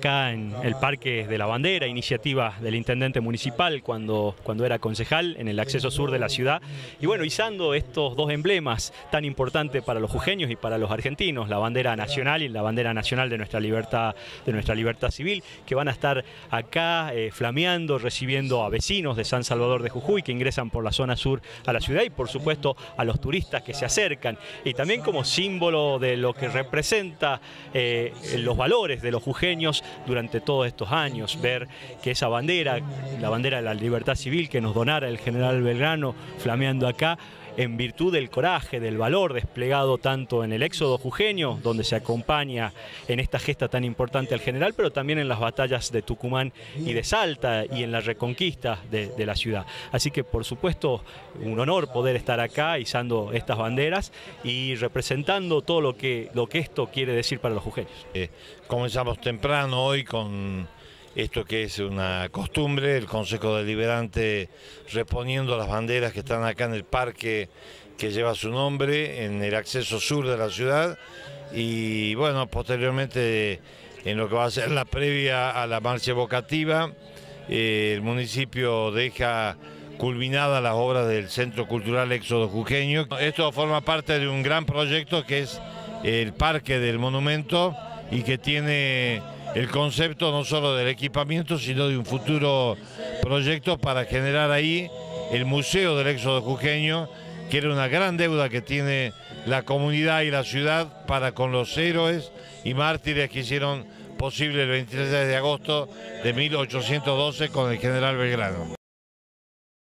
acá en el Parque de la Bandera, iniciativa del intendente municipal cuando era concejal en el acceso sur de la ciudad. Y bueno, izando estos dos emblemas tan importantes para los jujeños y para los argentinos, la bandera nacional y la bandera nacional de nuestra libertad civil, que van a estar acá flameando, recibiendo a vecinos de San Salvador de Jujuy que ingresan por la zona sur a la ciudad y por supuesto a los turistas que se acercan, y también como símbolo de lo que representa los valores de los jujeños durante todos estos años, ver que esa bandera, la bandera de la libertad civil que nos donara el general Belgrano, flameando acá, en virtud del coraje, del valor desplegado tanto en el éxodo jujeño, donde se acompaña en esta gesta tan importante al general, pero también en las batallas de Tucumán y de Salta y en la reconquista de la ciudad. Así que por supuesto un honor poder estar acá izando estas banderas y representando todo lo que esto quiere decir para los jujeños. Comenzamos temprano hoy con esto que es una costumbre, el Consejo Deliberante reponiendo las banderas que están acá en el parque que lleva su nombre, en el acceso sur de la ciudad, y bueno, posteriormente en lo que va a ser la previa a la marcha evocativa, el municipio deja culminadas las obras del Centro Cultural Éxodo Jujeño. Esto forma parte de un gran proyecto que es el Parque del Monumento y que tiene el concepto no solo del equipamiento, sino de un futuro proyecto para generar ahí el Museo del Éxodo Jujeño, que era una gran deuda que tiene la comunidad y la ciudad para con los héroes y mártires que hicieron posible el 23 de agosto de 1812 con el general Belgrano.